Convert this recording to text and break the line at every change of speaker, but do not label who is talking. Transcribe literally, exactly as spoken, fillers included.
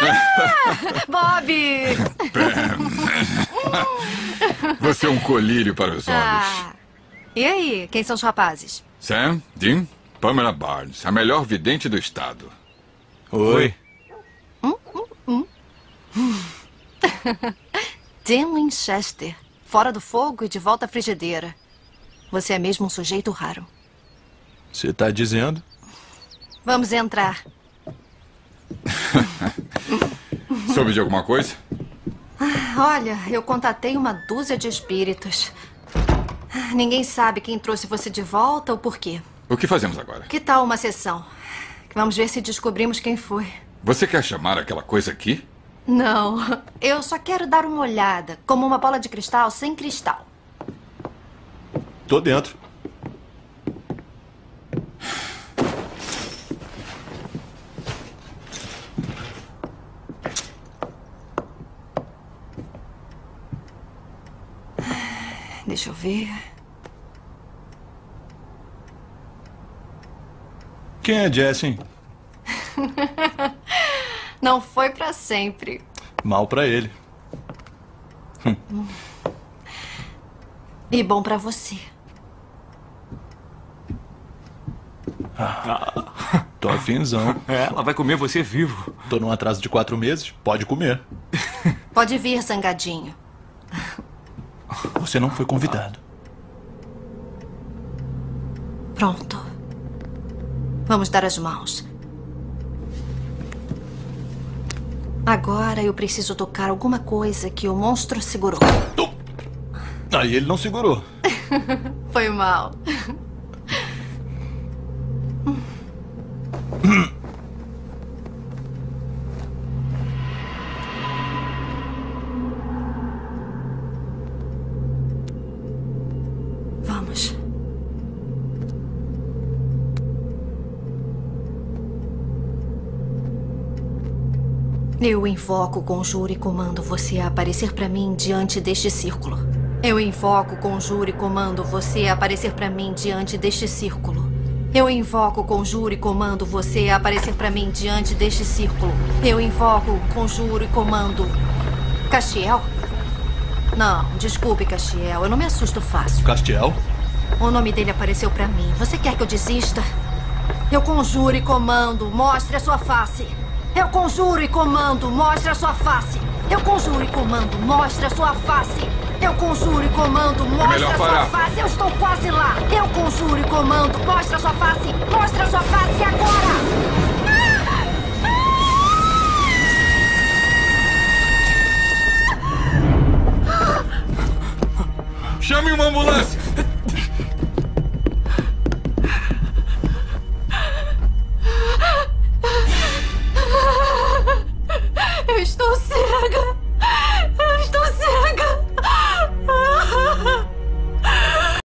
Ah! Bob!
Você é um colírio para os olhos.
Ah. E aí, quem são os rapazes?
Sam, Dean, Pamela Barnes, a melhor vidente do estado.
Oi.
Hum, hum, hum. Dean Winchester, fora do fogo e de volta à frigideira. Você é mesmo um sujeito raro.
Você tá dizendo?
Vamos entrar.
Soube de alguma coisa?
Olha, eu contatei uma dúzia de espíritos. Ninguém sabe quem trouxe você de volta ou por quê.
O que fazemos agora?
Que tal uma sessão? Vamos ver se descobrimos quem foi.
Você quer chamar aquela coisa aqui?
Não, eu só quero dar uma olhada, como uma bola de cristal sem cristal.
Tô dentro.
Deixa eu ver.
Quem é Jesse, hein?
Não foi pra sempre.
Mal pra ele.
Hum. E bom pra você.
Ah, tô afinzão.
É, ela vai comer você vivo.
Tô num atraso de quatro meses, pode comer.
Pode vir, zangadinho.
Você não foi convidado.
Pronto. Vamos dar as mãos. Agora eu preciso tocar alguma coisa que o monstro segurou.
Aí ele não segurou.
Foi mal. Vamos. Eu invoco, conjuro e comando você a aparecer pra mim diante deste círculo. Eu invoco, conjuro e comando você a aparecer pra mim diante deste círculo. Eu invoco, conjuro e comando você a aparecer pra mim diante deste círculo. Eu invoco, conjuro e comando... Castiel? Não, desculpe, Castiel. Eu não me assusto fácil.
Castiel?
O nome dele apareceu pra mim. Você quer que eu desista? Eu conjuro e comando. Mostre a sua face. Eu conjuro e comando. Mostre a sua face. Eu conjuro e comando. Mostre a sua face. Eu conjuro e comando. Mostre a sua face. Eu estou quase lá. Eu conjuro e comando. Mostre a sua face. Mostre a sua face agora.
Chame uma ambulância!
Eu estou cega.